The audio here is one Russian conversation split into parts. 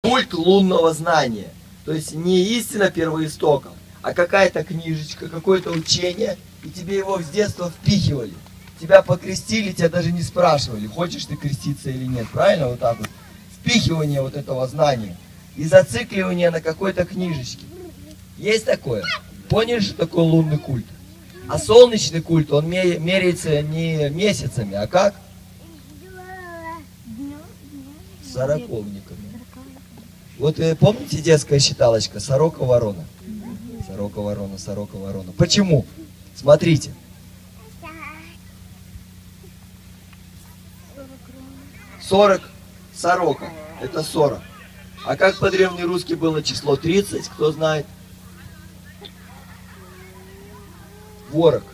Культ лунного знания. То есть не истина первоистоков, а какая-то книжечка, какое-то учение, и тебе его с детства впихивали. Тебя покрестили, тебя даже не спрашивали, хочешь ты креститься или нет. Правильно? Вот так вот. Впихивание вот этого знания. И зацикливание на какой-то книжечке. Есть такое? Поняли, что такое лунный культ? А солнечный культ, он меряется не месяцами, а как? Сороковниками. Вот помните детская считалочка? Сорока-ворона. Сорока-ворона, сорока-ворона. Почему? Смотрите. 40 сорока. Это 40. А как по-древнерусски было число 30? Кто знает? Ворог.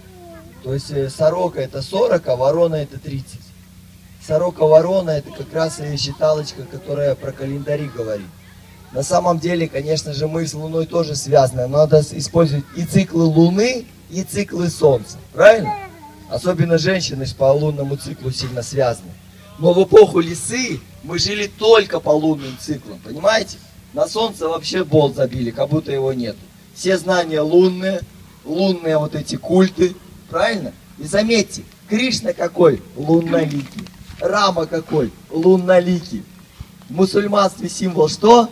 То есть сорока это 40, а ворона это 30. Сорока-ворона это как раз и считалочка, которая про календари говорит. На самом деле, конечно же, мы с Луной тоже связаны. Но надо использовать и циклы Луны, и циклы Солнца. Правильно? Особенно женщины по лунному циклу сильно связаны. Но в эпоху Лисы мы жили только по лунным циклам. Понимаете? На Солнце вообще болт забили, как будто его нет. Все знания лунные, лунные вот эти культы. Правильно? И заметьте, Кришна какой? Лунноликий. Рама какой? Лунноликий. В мусульманстве символ что?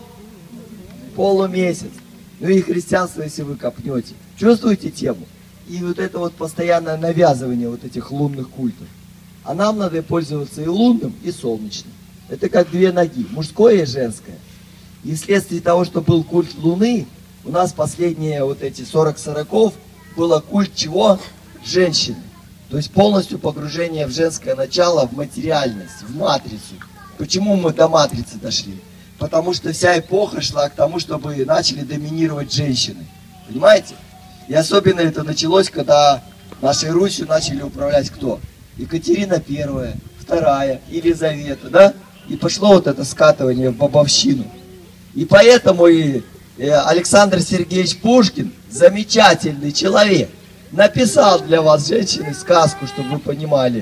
Полумесяц. Ну и христианство, если вы копнете. Чувствуете тему? И вот это вот постоянное навязывание вот этих лунных культов. А нам надо пользоваться и лунным, и солнечным. Это как две ноги, мужское и женское. И вследствие того, что был культ Луны, у нас последние вот эти 40 сороков было культ чего? Женщины. То есть полностью погружение в женское начало, в материальность, в матрицу. Почему мы до матрицы дошли? Потому что вся эпоха шла к тому, чтобы начали доминировать женщины. Понимаете? И особенно это началось, когда нашей Русью начали управлять кто? Екатерина I, II, Елизавета, да? И пошло вот это скатывание в бабовщину. И поэтому и Александр Сергеевич Пушкин, замечательный человек, написал для вас, женщины, сказку, чтобы вы понимали,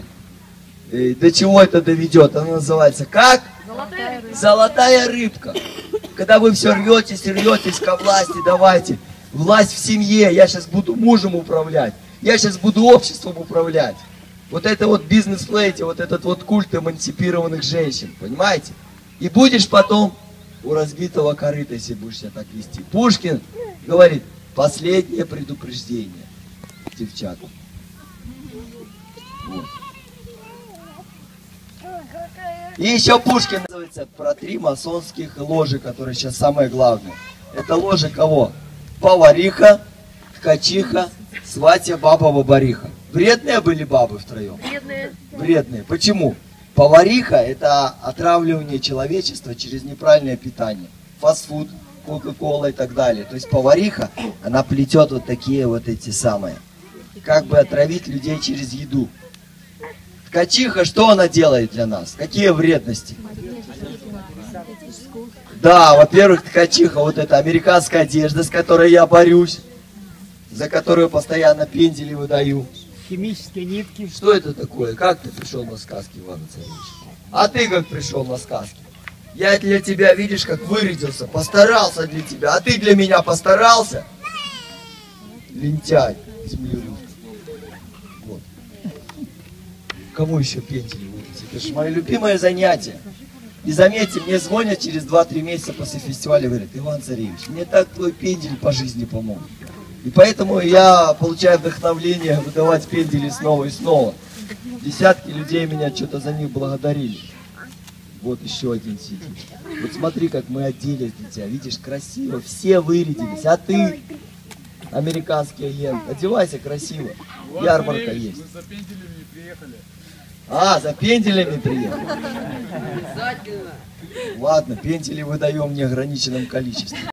до чего это доведет. Она называется как? Золотая рыбка. Когда вы все рветесь ко власти, давайте. Власть в семье, я сейчас буду мужем управлять, я сейчас буду обществом управлять. Вот это вот бизнес-плейте, вот этот вот культ эмансипированных женщин, понимаете? И будешь потом у разбитого корыта, если будешь себя так вести. Пушкин говорит, последнее предупреждение, девчата. Вот. И еще Пушкин называется про 3 масонских ложи, которые сейчас самое главное. Это ложи кого? Повариха, ткачиха, сватья, баба, бабариха. Вредные были бабы втроем? Вредные. Вредные. Почему? Повариха это отравливание человечества через неправильное питание. Фастфуд, кока-кола и так далее. То есть повариха, она плетет вот такие вот эти самые. Как бы отравить людей через еду. Ткачиха, что она делает для нас? Какие вредности? Да, во-первых, ткачиха, вот эта американская одежда, с которой я борюсь, за которую постоянно пендели выдаю. Химические нитки. Что это такое? Как ты пришел на сказки, Иван Царевич? А ты как пришел на сказки? Я для тебя, видишь, как вырядился, постарался для тебя. А ты для меня постарался? Лентяй, землерусский. Вот. Кому еще пендели выдать? Это же мое любимое занятие. И заметьте, мне звонят через 2-3 месяца после фестиваля и говорят, Иван Царевич, мне так твой пендель по жизни помог. И поэтому я получаю вдохновление выдавать пендели снова и снова. Десятки людей меня что-то за них благодарили. Вот еще один сидит. Вот смотри, как мы оделись для тебя. Видишь, красиво, все вырядились. А ты, американский агент, одевайся красиво. Ярмарка есть. Мы за пенделями приехали. А, за пенделями приехали? Ладно, пендели выдаем в неограниченном количестве.